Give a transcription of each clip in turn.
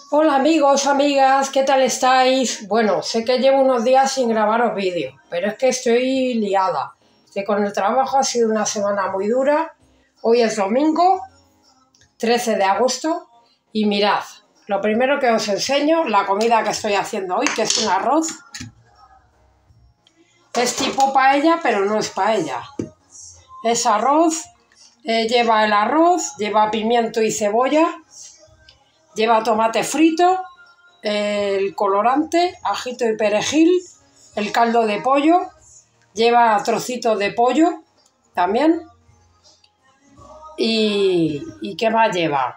Hola amigos, amigas, ¿qué tal estáis? Bueno, sé que llevo unos días sin grabaros vídeos, pero es que estoy liada. Que con el trabajo ha sido una semana muy dura. Hoy es domingo, 13 de agosto, y mirad, lo primero que os enseño, la comida que estoy haciendo hoy, que es un arroz. Es tipo paella, pero no es paella. Es arroz, lleva el arroz, lleva pimiento y cebolla, lleva tomate frito, el colorante, ajito y perejil, el caldo de pollo, lleva trocitos de pollo también. ¿Y qué más lleva?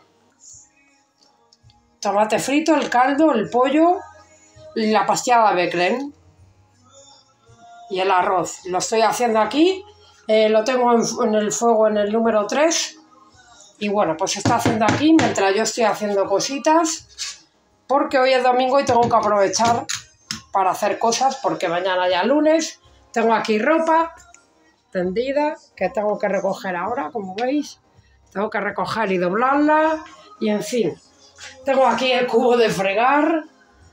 Tomate frito, el caldo, el pollo, la pastilla de beclen y el arroz. Lo estoy haciendo aquí, lo tengo en el fuego en el número 3 y bueno, pues se está haciendo aquí mientras yo estoy haciendo cositas, porque hoy es domingo y tengo que aprovechar para hacer cosas, porque mañana ya lunes. Tengo aquí ropa tendida que tengo que recoger ahora, como veis. Tengo que recoger y doblarla y en fin. Tengo aquí el cubo de fregar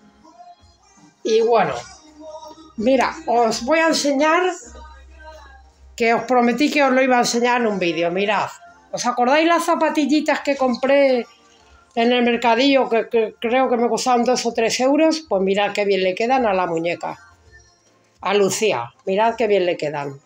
y bueno, mira, os voy a enseñar, que os prometí que os lo iba a enseñar en un vídeo. Mirad, ¿os acordáis las zapatillitas que compré en el mercadillo, que creo que me costaban 2 o 3 euros? Pues mirad qué bien le quedan a la muñeca, a Lucía, mirad qué bien le quedan.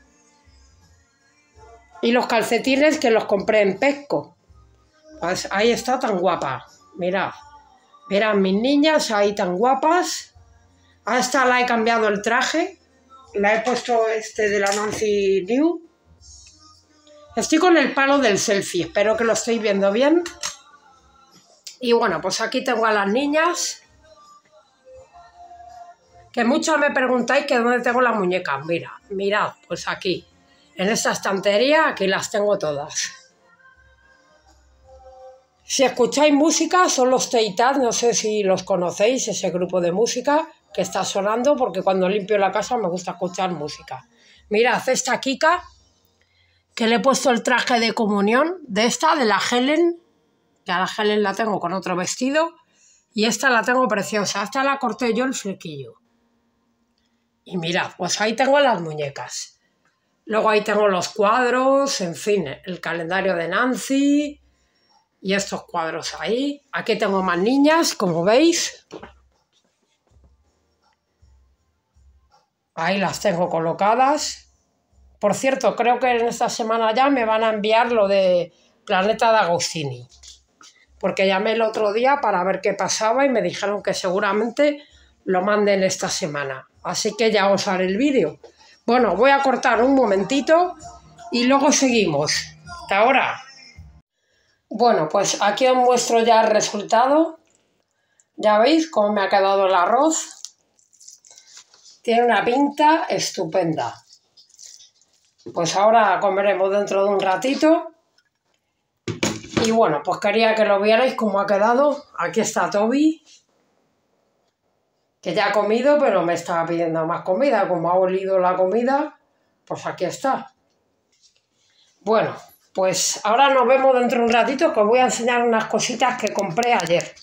Y los calcetines que los compré en Pesco, pues ahí está, tan guapa, mirad. Mirad mis niñas ahí tan guapas. A esta la he cambiado el traje, la he puesto este de la Nancy New. Estoy con el palo del selfie, espero que lo estéis viendo bien. Y bueno, pues aquí tengo a las niñas, que muchos me preguntáis que dónde tengo las muñecas. Mirad, pues aquí, en esta estantería, aquí las tengo todas. Si escucháis música, son los Teitat, no sé si los conocéis, ese grupo de música que está sonando, porque cuando limpio la casa me gusta escuchar música. Mirad, esta Kika, que le he puesto el traje de comunión, de la Helen, que a la Helen la tengo con otro vestido, y esta la tengo preciosa, esta la corté yo el flequillo. Y mirad, pues ahí tengo las muñecas. Luego ahí tengo los cuadros, en fin, el calendario de Nancy y estos cuadros ahí. Aquí tengo más niñas, como veis. Ahí las tengo colocadas. Por cierto, creo que en esta semana ya me van a enviar lo de Planeta de Agostini, porque llamé el otro día para ver qué pasaba y me dijeron que seguramente lo manden esta semana. Así que ya os haré el vídeo. Bueno, voy a cortar un momentito y luego seguimos. Hasta ahora. Bueno, pues aquí os muestro ya el resultado. Ya veis cómo me ha quedado el arroz. Tiene una pinta estupenda. Pues ahora comeremos dentro de un ratito. Y bueno, pues quería que lo vierais cómo ha quedado. Aquí está Toby, que ya ha comido, pero me estaba pidiendo más comida. Como ha olido la comida, pues aquí está. Bueno, pues ahora nos vemos dentro de un ratito, que os voy a enseñar unas cositas que compré ayer.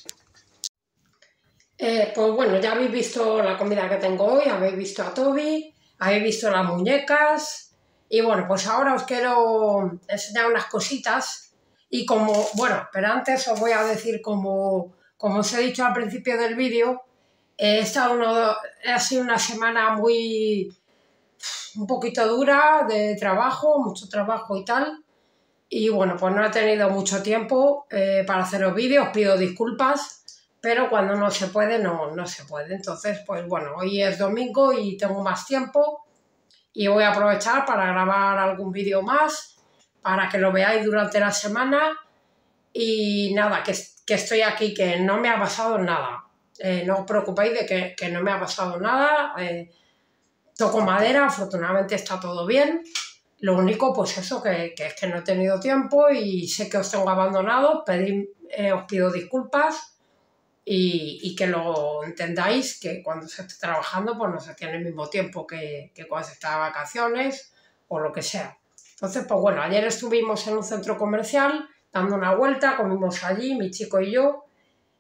Pues bueno, ya habéis visto la comida que tengo hoy, habéis visto a Toby, habéis visto las muñecas. Y bueno, pues ahora os quiero enseñar unas cositas. Y como, bueno, pero antes os voy a decir, como os he dicho al principio del vídeo, ha sido una semana un poquito dura de trabajo, mucho trabajo y tal. Y bueno, pues no he tenido mucho tiempo para haceros vídeos, os pido disculpas, pero cuando no se puede, no se puede. Entonces, pues bueno, hoy es domingo y tengo más tiempo y voy a aprovechar para grabar algún vídeo más, para que lo veáis durante la semana. Y nada, que estoy aquí, que no me ha pasado nada. No os preocupéis de que no me ha pasado nada. Toco madera, afortunadamente está todo bien. Lo único, pues eso, que es que no he tenido tiempo y sé que os tengo abandonados. Os pido disculpas y que lo entendáis, que cuando se esté trabajando pues no se tiene el mismo tiempo que cuando se está de vacaciones o lo que sea. Entonces, pues bueno, ayer estuvimos en un centro comercial dando una vuelta, comimos allí, mi chico y yo,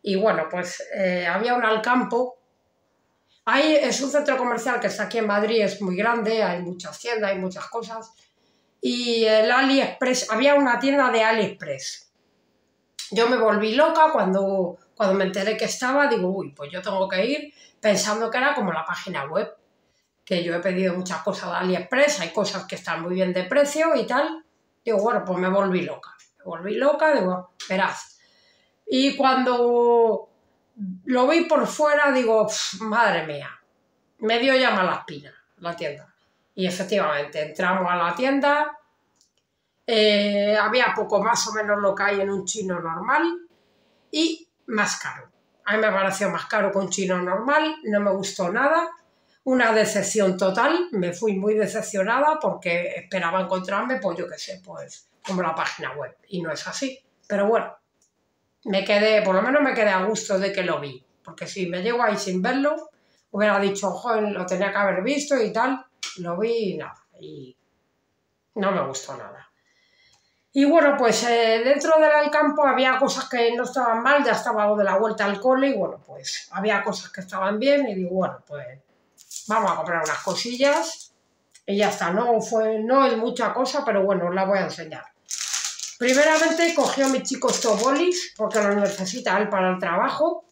Y bueno, pues había un Alcampo. Ahí es un centro comercial que está aquí en Madrid, es muy grande, hay muchas tiendas, hay muchas cosas. Y el AliExpress, había una tienda de AliExpress. Yo me volví loca cuando me enteré que estaba, digo, uy, pues yo tengo que ir, pensando que era como la página web, que yo he pedido muchas cosas de AliExpress, hay cosas que están muy bien de precio y tal. Digo, bueno, pues me volví loca. Digo, verás. Y cuando lo vi por fuera, digo, madre mía, me dio ya mala espina la tienda. Y efectivamente, entramos a la tienda, había poco más o menos lo que hay en un chino normal y más caro. A mí me pareció más caro que un chino normal, no me gustó nada, una decepción total, me fui muy decepcionada porque esperaba encontrarme, pues yo qué sé, pues como la página web, y no es así. Pero bueno, por lo menos me quedé a gusto de que lo vi, porque si me llego ahí sin verlo, hubiera dicho, joder, lo tenía que haber visto y tal, lo vi y nada, y no me gustó nada. Y bueno, pues dentro del campo había cosas que no estaban mal, ya estaba de la vuelta al cole y bueno, pues había cosas que estaban bien y digo, bueno, pues vamos a comprar unas cosillas y ya está, no es mucha cosa, pero bueno, os la voy a enseñar. Primeramente cogió mi chico estos bolis, porque los necesita él para el trabajo,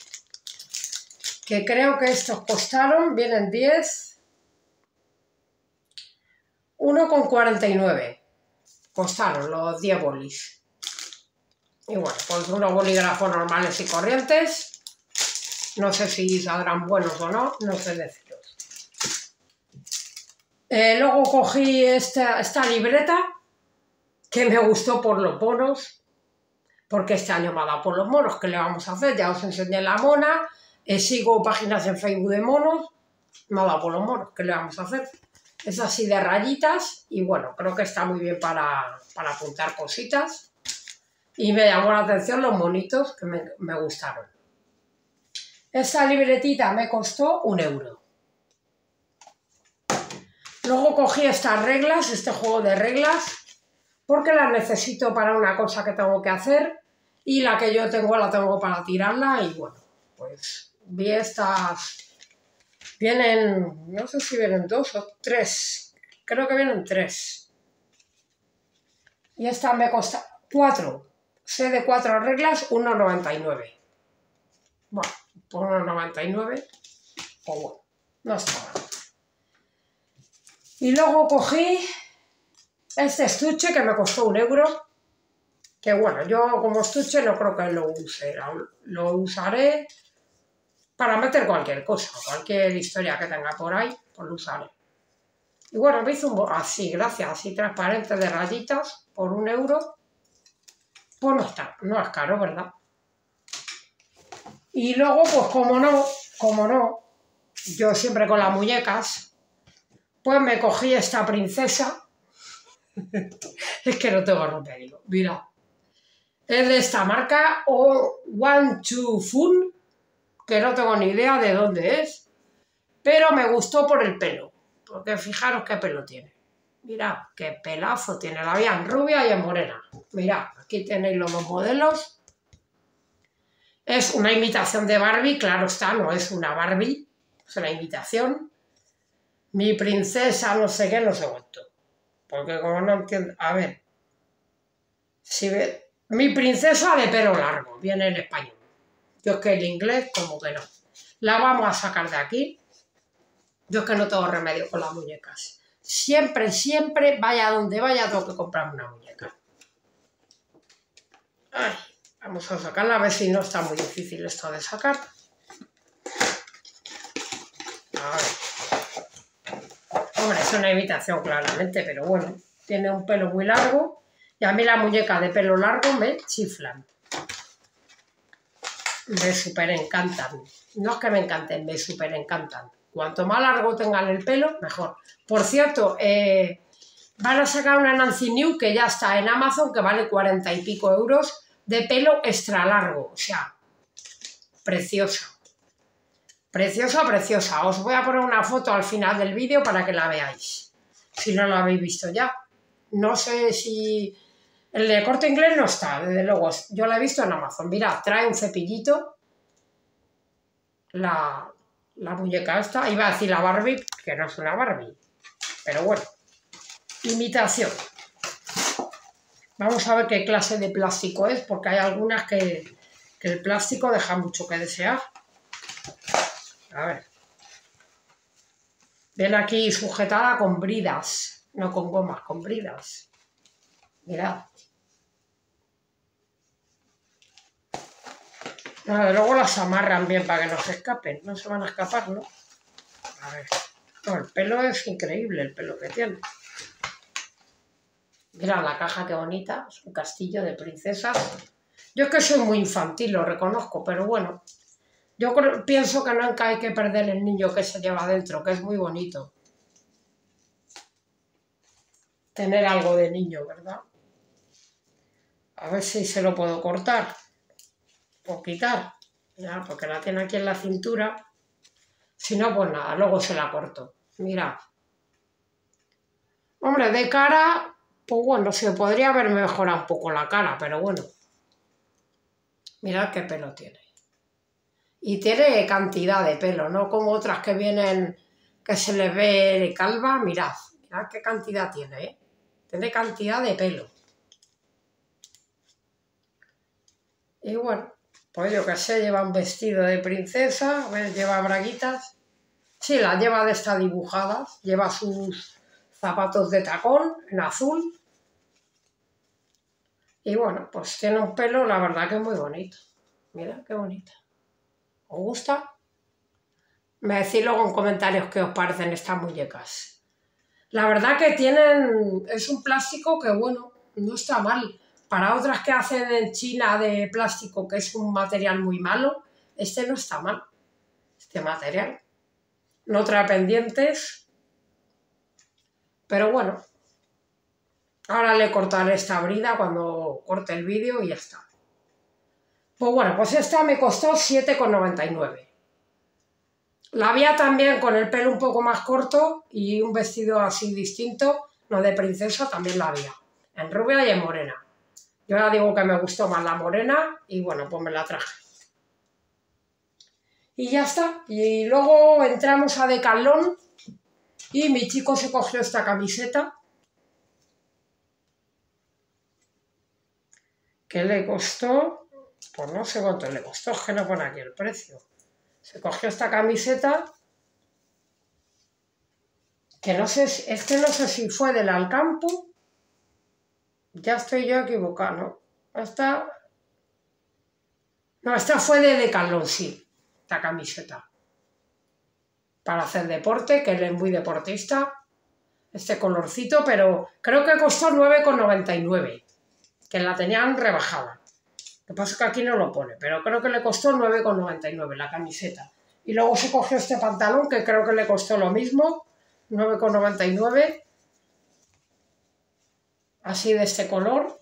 que creo que estos costaron, vienen 10, 1,49 costaron los 10 bolis. Y bueno, pues unos bolígrafos normales y corrientes, no sé si saldrán buenos o no, no sé deciros. Luego cogí esta libreta, que me gustó por los monos, porque este año me ha dado por los monos, ¿qué le vamos a hacer? Ya os enseñé la mona, sigo páginas en Facebook de monos, me ha dado por los monos, ¿qué le vamos a hacer? Es así de rayitas y bueno, creo que está muy bien para apuntar cositas y me llamó la atención los monitos que me gustaron. Esta libretita me costó 1 euro. Luego cogí estas reglas, este juego de reglas, porque las necesito para una cosa que tengo que hacer y la que yo tengo la tengo para tirarla y bueno, pues vi estas, vienen, no sé si vienen 2 o 3, creo que vienen 3. Y esta me cuesta 4, sé de 4 reglas, 1,99. Bueno, por 1,99, pues bueno, no está mal. Y luego cogí este estuche que me costó 1 euro, que bueno, yo como estuche no creo que lo use, lo usaré para meter cualquier cosa, cualquier historia que tenga por ahí, pues lo usaré. Y bueno, me hizo así, gracias, así transparente de rayitas, por 1 euro, pues no es caro, ¿verdad? Y luego, pues como no, yo siempre con las muñecas, pues me cogí esta princesa, es que no tengo remedio, mira, es de esta marca, One Two Fun, que no tengo ni idea de dónde es, pero me gustó por el pelo, porque fijaros qué pelo tiene. Mirad, qué pelazo tiene, la había en rubia y en morena. Mirad, aquí tenéis los dos modelos. Es una imitación de Barbie, claro está, no es una Barbie, es una imitación. Mi princesa no sé qué, no sé cuánto. Porque como no entiendo, a ver, si ve, mi princesa de pelo largo, viene en español. Yo es que el inglés como que no. La vamos a sacar de aquí. Yo es que no tengo remedio con las muñecas. Siempre, vaya donde vaya, tengo que comprarme una muñeca. Ay, vamos a sacarla, a ver si no está muy difícil esto de sacar. A ver. Hombre, es una imitación claramente, pero bueno, tiene un pelo muy largo y a mí las muñecas de pelo largo me chiflan. Me súper encantan. No es que me encanten, me súper encantan. Cuanto más largo tengan el pelo, mejor. Por cierto, van a sacar una Nancy New que ya está en Amazon, que vale 40 y pico euros, de pelo extra largo. O sea, preciosa. Preciosa, preciosa. Os voy a poner una foto al final del vídeo para que la veáis. Si no la habéis visto ya. No sé si El de Corte Inglés no está, desde luego. Yo lo he visto en Amazon. Mira, trae un cepillito. La muñeca esta. Iba a decir la Barbie, que no es una Barbie. Pero bueno. Imitación. Vamos a ver qué clase de plástico es, porque hay algunas que el plástico deja mucho que desear. A ver. Ven aquí sujetada con bridas, no con gomas, con bridas. Mirad. Nada, luego las amarran bien para que no se escapen. No se van a escapar, ¿no? A ver. No, el pelo es increíble, el pelo que tiene. Mirad la caja, qué bonita. Es un castillo de princesas. Yo es que soy muy infantil, lo reconozco, pero bueno. Yo pienso que nunca hay que perder el niño que se lleva dentro, que es muy bonito. Tener algo de niño, ¿verdad? A ver si se lo puedo cortar o quitar. Ya, porque la tiene aquí en la cintura. Si no, pues nada, luego se la corto. Mirad. Hombre, de cara, pues bueno, se podría haber mejorado un poco la cara, pero bueno. Mirad qué pelo tiene. Y tiene cantidad de pelo, no como otras que vienen, que se les ve calva. Mirad qué cantidad tiene, ¿eh? Tiene cantidad de pelo. Y bueno, pues yo qué sé, lleva un vestido de princesa, a ver, lleva braguitas. Sí, las lleva de estas dibujadas, lleva sus zapatos de tacón en azul. Y bueno, pues tiene un pelo, la verdad que es muy bonito. Mira, qué bonita. ¿Os gusta? Me decís luego en comentarios qué os parecen estas muñecas. La verdad que es un plástico que, bueno, no está mal. Para otras que hacen en China de plástico, que es un material muy malo, este no está mal, este material. No trae pendientes, pero bueno, ahora le cortaré esta brida cuando corte el vídeo y ya está. Pues bueno, pues esta me costó 7,99. La había también con el pelo un poco más corto y un vestido así distinto, no de princesa, también la había, en rubia y en morena. Yo ya digo que me gustó más la morena y bueno, pues me la traje. Y ya está. Y luego entramos a Decathlon y mi chico se cogió esta camiseta que le costó, pues no sé cuánto le costó, es que no pone aquí el precio. Se cogió esta camiseta que no sé, no sé si fue del Alcampo. Ya estoy yo equivocado, ¿no? Esta fue de Decathlon, sí, esta camiseta. Para hacer deporte, que él es muy deportista, este colorcito, pero creo que costó 9,99, que la tenían rebajada. Lo que pasa es que aquí no lo pone, pero creo que le costó 9,99 la camiseta. Y luego se cogió este pantalón, que creo que le costó lo mismo, 9,99, así de este color,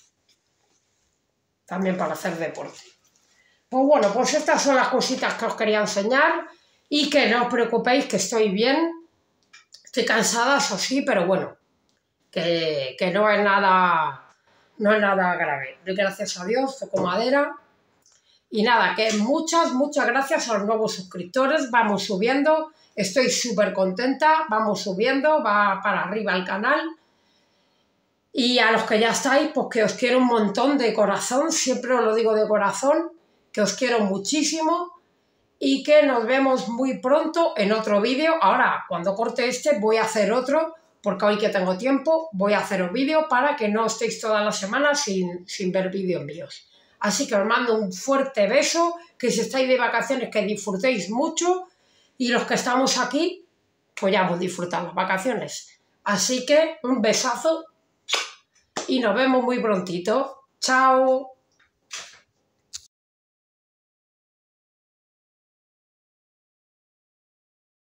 también para hacer deporte. Pues bueno, pues estas son las cositas que os quería enseñar y que no os preocupéis, que estoy bien, estoy cansada, eso sí, pero bueno, que no es nada grave. Doy gracias a Dios, toco madera. Y nada, que muchas gracias a los nuevos suscriptores, vamos subiendo, estoy súper contenta, vamos subiendo, va para arriba el canal. Y a los que ya estáis, pues que os quiero un montón de corazón, siempre os lo digo de corazón, que os quiero muchísimo y que nos vemos muy pronto en otro vídeo. Ahora, cuando corte este, voy a hacer otro, porque hoy que tengo tiempo, voy a hacer un vídeo para que no estéis toda la semana sin ver vídeos míos. Así que os mando un fuerte beso, que si estáis de vacaciones, que disfrutéis mucho, y los que estamos aquí, pues ya hemos disfrutado las vacaciones. Así que un besazo y nos vemos muy prontito. ¡Chao!